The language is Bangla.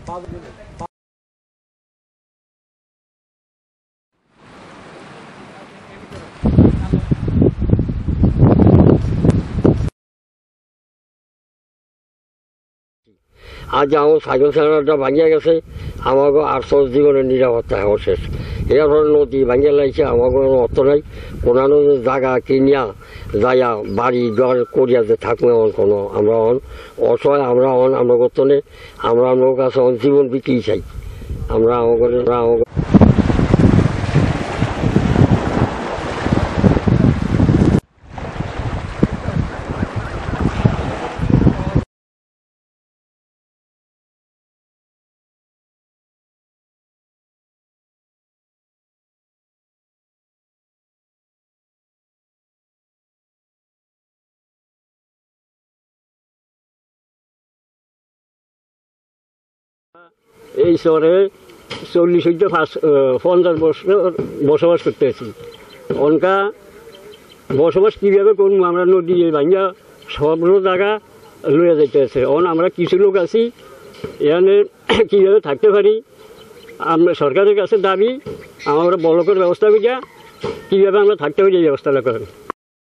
আজ আমার সাইকেল চালানোটা ভাঙিয়া গেছে, আমাকে আর সহজ জীবনের নিরাপত্তা হওয়া শেষ। এরপরে নদী ভাঙিয়া লাগছে, আমার কোনো অর্থ নাই, কোনো জায়গা কিনিয়া যাইয়া বাড়ি ঘর করিয়া যে থাকবো এমন কোনো আমরা অসহায়, আমরা করতে নেই, আমরা আমার কাছে জীবন বিক্রি চাই। আমরা আমাকে এই শহরে 40-50 বছর বসবাস করতেছি। অনকা বসবাস কীভাবে করবো, আমরা নদী ভাঙ্গা সব জায়গা লইয়া যাইতেছে। আমরা কিছু লোক আছি, এখানে কীভাবে থাকতে পারি, আমরা সরকারের কাছে দাবি আমরা ব্লকের ব্যবস্থা করিয়া কীভাবে আমরা থাকতে পারি এই ব্যবস্থাটা করেন।